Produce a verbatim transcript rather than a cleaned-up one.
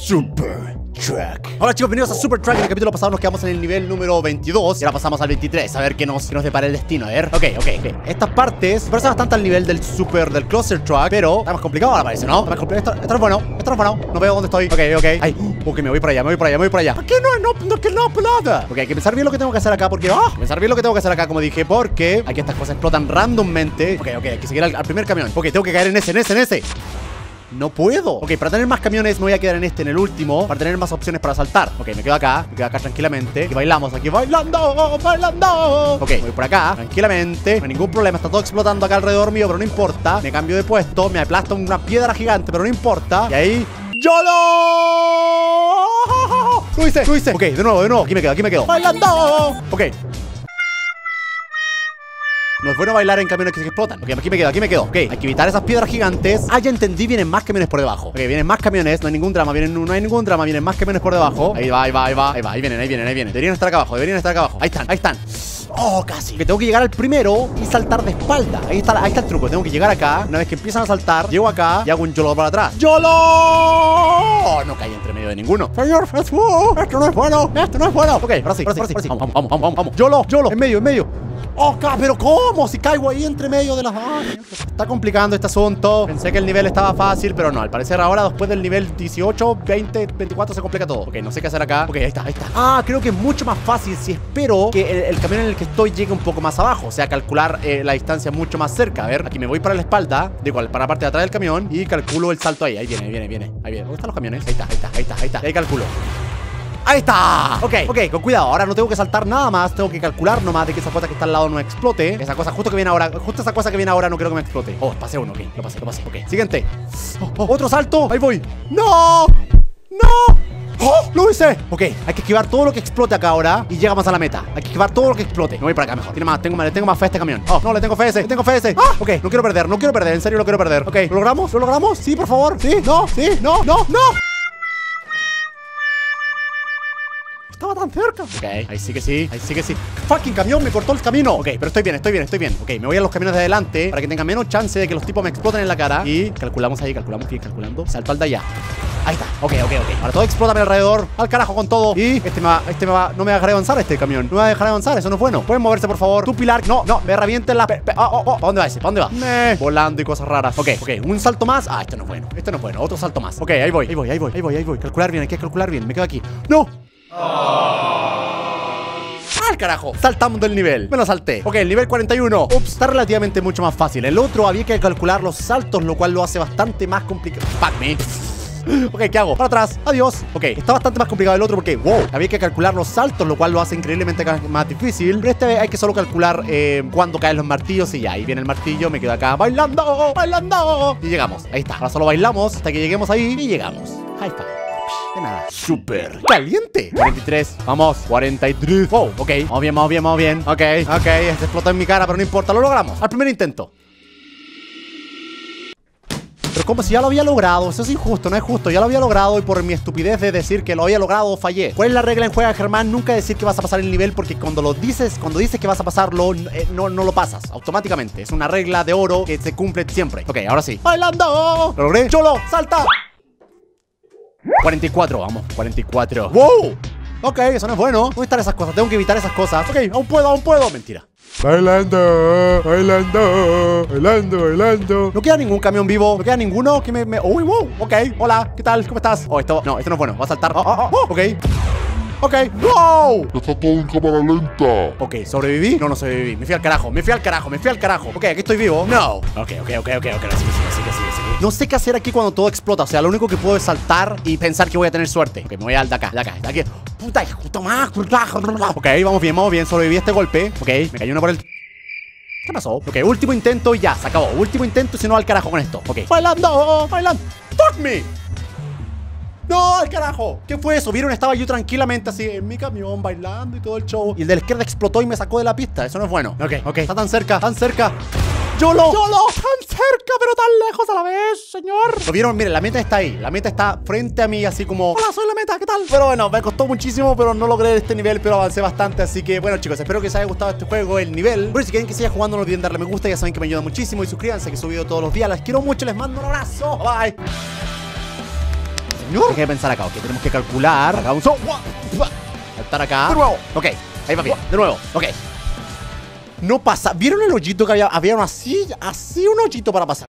Super Truck. Hola chicos, bienvenidos a Super Truck. En el capítulo pasado nos quedamos en el nivel número veintidós y ahora pasamos al veintitrés, a ver qué nos, qué nos depara el destino. A ver, ok, ok, ok. Estas partes me parecen bastante al nivel del Super, del Closer Truck, pero está más complicado ahora parece, ¿no? Está más complicado. Esto, esto no es bueno, esto no es bueno. No veo dónde estoy. Ok, ok. Ay, ok, me voy para allá, me voy para allá, me voy para allá. ¿Por qué no? No, no, que no, nada. Ok, hay que pensar bien lo que tengo que hacer acá porque... Oh, pensar bien lo que tengo que hacer acá, como dije, porque aquí estas cosas explotan randommente. Ok, ok, hay que seguir al, al primer camión. Ok, tengo que caer en ese, en ese, en ese. No puedo. Ok, para tener más camiones me voy a quedar en este, en el último, para tener más opciones para saltar. Ok, me quedo acá, me quedo acá tranquilamente. Y bailamos aquí, bailando, bailando. Ok, voy por acá, tranquilamente. No hay ningún problema, está todo explotando acá alrededor mío, pero no importa. Me cambio de puesto, me aplasta una piedra gigante, pero no importa. Y ahí... ¡YOLO! Lo hice, lo hice. Ok, de nuevo, de nuevo, aquí me quedo, aquí me quedo. Bailando. Ok. No es bueno bailar en camiones que se explotan. Ok, aquí me quedo, aquí me quedo. Ok, hay que evitar esas piedras gigantes. Ah, ya entendí, vienen más camiones por debajo. Ok, vienen más camiones, no hay ningún drama, vienen, no hay ningún drama, vienen más camiones por debajo. Ahí va, ahí va, ahí va, ahí va, ahí vienen, ahí vienen, ahí vienen. Deberían estar acá abajo, deberían estar acá abajo. Ahí están, ahí están. Oh, casi. Que tengo que llegar al primero y saltar de espalda. Ahí está, ahí está el truco. Tengo que llegar acá. Una vez que empiezan a saltar, llego acá y hago un YOLO para atrás. ¡YOLO! Oh, no caí entre medio de ninguno. Señor Facebook, esto no es bueno. Esto no es bueno. Ok, ahora sí, ahora sí, ahora sí. Vamos, vamos, vamos, vamos, vamos. YOLO, YOLO, en medio, en medio. Oh, pero ¿cómo? Si caigo ahí entre medio de las... Ay, está complicando este asunto. Pensé que el nivel estaba fácil, pero no. Al parecer ahora, después del nivel dieciocho, veinte, veinticuatro, se complica todo. Ok, no sé qué hacer acá. Ok, ahí está, ahí está. Ah, creo que es mucho más fácil si espero que el, el camión en el que estoy llegue un poco más abajo. O sea, calcular eh, la distancia mucho más cerca. A ver, aquí me voy para la espalda. Digo, para la parte de atrás del camión. Y calculo el salto ahí. Ahí viene, ahí viene, viene. Ahí viene. ¿Dónde están los camiones? Ahí está, ahí está, ahí está, ahí está. Ahí calculo. ¡Ahí está! Ok, ok, con cuidado. Ahora no tengo que saltar nada más. Tengo que calcular nomás de que esa cosa que está al lado no explote. Esa cosa justo que viene ahora. Justo esa cosa que viene ahora no quiero que me explote. Oh, pasé uno, ok. Lo pasé, lo pasé. Ok, siguiente. Oh, oh, otro salto. Ahí voy. ¡No! ¡No! ¡Oh! ¡Lo hice! Ok, hay que esquivar todo lo que explote acá ahora y llegamos a la meta. Hay que esquivar todo lo que explote. Me voy para acá mejor. Tiene más, tengo más, le tengo más fe a este camión. Oh, no, le tengo fe a ese, le tengo fe a ese. ¡Ah! Ok, no quiero perder, no quiero perder. En serio, no quiero perder. Ok, ¿lo logramos? ¿Lo logramos? Sí, por favor. Sí, no, sí, no, no, no. Estaba tan cerca. Ok, ahí sí que sí, ahí sí que sí. Fucking camión, me cortó el camino. Ok, pero estoy bien, estoy bien, estoy bien. Ok, me voy a los camiones de adelante para que tenga menos chance de que los tipos me exploten en la cara. Y calculamos ahí, calculamos bien, calculando. Salto al de allá. Ahí está, ok, ok, ok. Ahora todo explota a mi alrededor. Al carajo con todo. Y este me va, este me va, no me va a dejar avanzar este camión. No me va a dejar avanzar, eso no es bueno. Pueden moverse, por favor. Tu pilar, no, no, me revienten la... Pe, pe, oh, oh, oh. ¿Para dónde va ese? ¿Para dónde va? Me, volando y cosas raras. Ok, ok, un salto más. Ah, este no es bueno, este no es bueno, otro salto más. Ok, ahí voy, ahí voy, ahí voy, ahí voy, ahí voy. Calcular bien, hay que calcular bien. Me quedo aquí. ¡No! ¡Al carajo! Saltamos del nivel. Me lo salté. Ok, el nivel cuarenta y uno. Ups, está relativamente mucho más fácil. El otro había que calcular los saltos, lo cual lo hace bastante más complicado. Fuck me. Ok, ¿qué hago? Para atrás, adiós. Ok, está bastante más complicado el otro porque, wow, había que calcular los saltos, lo cual lo hace increíblemente más difícil. Pero este hay que solo calcular eh, cuándo caen los martillos y ya, ahí viene el martillo, me quedo acá bailando, bailando. Y llegamos, ahí está. Ahora solo bailamos hasta que lleguemos ahí y llegamos. High five. De nada. Súper caliente. cuarenta y tres. Vamos. cuarenta y tres. Wow. Ok. Vamos bien, vamos bien, vamos bien. Ok. Ok. Se explotó en mi cara, pero no importa. Lo logramos. Al primer intento. Pero como si ya lo había logrado. Eso es injusto, no es justo. Ya lo había logrado y por mi estupidez de decir que lo había logrado fallé. ¿Cuál es la regla en Juega Germán? Nunca decir que vas a pasar el nivel porque cuando lo dices, cuando dices que vas a pasarlo, eh, no, no lo pasas automáticamente. Es una regla de oro que se cumple siempre. Ok, ahora sí. ¡Bailando! ¿Lo logré? ¡Yolo! ¡Salta! cuarenta y cuatro, vamos, cuarenta y cuatro. ¡Wow! Ok, eso no es bueno. ¿Dónde están esas cosas? Tengo que evitar esas cosas. Ok, aún puedo, aún puedo. Mentira. Bailando, bailando, bailando, bailando. No queda ningún camión vivo. No queda ninguno que me... me... Uy, wow. Ok, hola, ¿qué tal? ¿Cómo estás? Oh, esto... No, esto no es bueno. Va a saltar. Oh, oh, oh. Ok. Ok, wow. Está todo en cámara lenta. Ok, ¿sobreviví? No, no sobreviví. Me fui al carajo, me fui al carajo, me fui al carajo. Ok, aquí estoy vivo. No. Ok, ok, ok, ok, ok. Así que sí, así que sí, así que... No sé qué hacer aquí cuando todo explota. O sea, lo único que puedo es saltar y pensar que voy a tener suerte. Ok, me voy al de acá, de acá, de aquí. Puta, justo más. Ok, vamos bien, vamos bien. Sobreviví a este golpe. Ok, me cayó uno por el... ¿Qué pasó? Ok, último intento y ya, se acabó. Último intento, si no al carajo con esto. Ok. Bailando, bailando. Fuck me. ¡No, al carajo! ¿Qué fue eso? ¿Vieron? Estaba yo tranquilamente así en mi camión bailando y todo el show. Y el de la izquierda explotó y me sacó de la pista. Eso no es bueno. Ok, ok. Está tan cerca, tan cerca. ¡YOLO! ¡YOLO! ¡Tan cerca, pero tan lejos a la vez, señor! ¿Lo vieron? Miren, la meta está ahí. La meta está frente a mí, así como... ¡Hola, soy la meta! ¿Qué tal? Pero bueno, me costó muchísimo, pero no logré este nivel, pero avancé bastante. Así que, bueno, chicos, espero que les haya gustado este juego, el nivel. Pero si quieren que siga jugando, no olviden darle me gusta. Ya saben que me ayuda muchísimo. Y suscríbanse, que subo video todos los días. Les quiero mucho, les mando un abrazo. Bye. señor. Hay que pensar acá, ok. Tenemos que calcular. Acá un so. Saltar acá. De nuevo. Ok, ahí va bien. De nuevo, ok. No pasa. ¿Vieron el hoyito que había? Había así, así un hoyito para pasar.